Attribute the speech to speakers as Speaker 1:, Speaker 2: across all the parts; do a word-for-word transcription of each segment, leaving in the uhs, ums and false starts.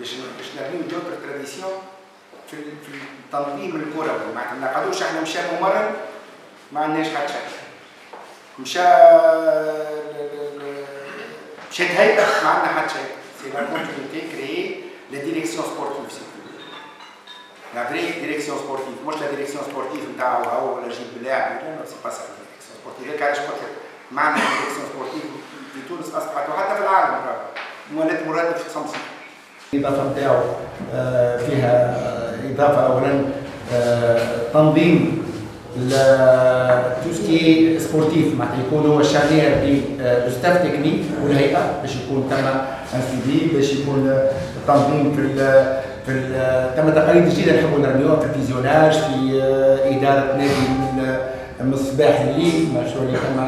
Speaker 1: باش باش نبنيو دوتر تراديسيون في في التنظيم الكروي. معناتها ما نقعدوش احنا مشى ممرن ما عندناش حتى شيء، مشى مشات هيئه ما عندنا حتى شيء. سي لا كونتينيتي كريي لا ديريكسيون سبورتيف سي لا فري ديريكسيون سبورتيف، مش لا ديريكسيون سبورتيف نتاع هو ولا جيب لاعب، لا سي با سا ديريكسيون سبورتيف. هيك علاش قلت لك معنى ديريكسيون سبورتيف في تونس اصبحت وحتى في العالم مولات مرتب في خمسين. الإضافة نتاعو فيها إضافة أولا تنظيم توسكي سبورتيف، معناتها يكون هو الشارنير بين لو ستاف تكنيك والهيئة باش يكون ثم ان سيدي، باش يكون تنظيم في في ثم تقاليد جديدة نحبوا نرميوها في الفيزيوناج، في إدارة نادي من الصباح لليل، مشروع اللي ثم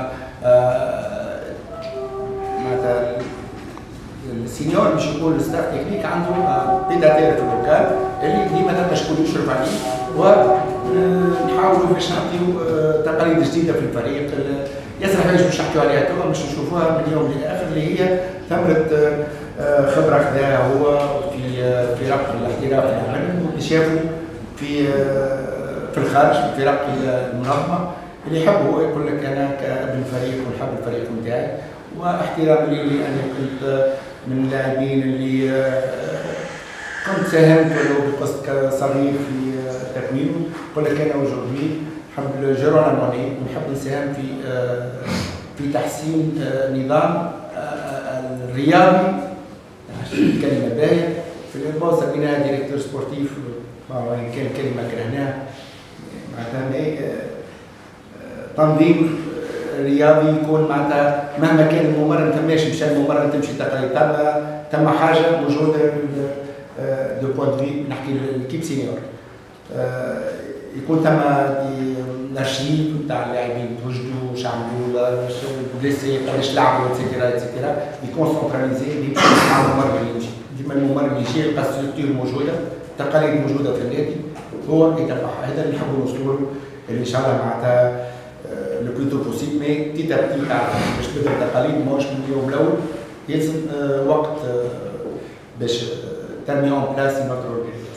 Speaker 1: معناتها السينيور باش يكون الستاف تكنيك عنده بيداتير في اللوكال اللي ديما ثم شكون يشرف عليه، ونحاولوا باش نعطيو تقاليد جديده في الفريق. ياسر حاجه باش نحكيو عليها توا باش نشوفوها من اليوم للاخر، اللي هي ثمره خبره خذاها هو في في فرق الاحتراف اللي عملهم، واللي شافوا في في الخارج في الفرق المنظمه، اللي يحب هو يقول لك انا كابن فريق ونحب الفريق نتاعي، واحترام لي انا كنت من اللاعبين اللي كنت ساهمت ولو بقسط صغير في تكوينه. يقول لك انا وجودي نحب جيرونا موني ونحب نساهم في في تحسين نظام الرياضي، كلمه باهيه في الانباء سميناها ديريكتور سبورتيف، وان كان كلمه كرهناها معناتها تنظيم رياضي يكون معناتها مهما كان الممرن ثماش مشى الممرن تمشي تقاليد، ثم ثم حاجه موجوده دو بوان دو في نحكي للكيب سينيور، يكون ثم ارشيف نتاع اللاعبين توجدوا واش عملوا بليسي قداش لعبوا اتسيتيرا اتسيتيرا، يكون سونتراليزي مع الممرن اللي يمشي. ديما الممرن يجي يلقى ستركتور موجوده، تقاليد موجوده في النادي، هو يتبعها. هذا اللي نحبوا نوصلوا له، اللي ان شاء الله معناتها لو بلوتو بوسيبل، مي تيتا بتي تعرف باش تبدا التقاليد ماهوش من اليوم الاول، يلزم وقت باش ترمي اون بلاس نوتر اورجانيزاسيون.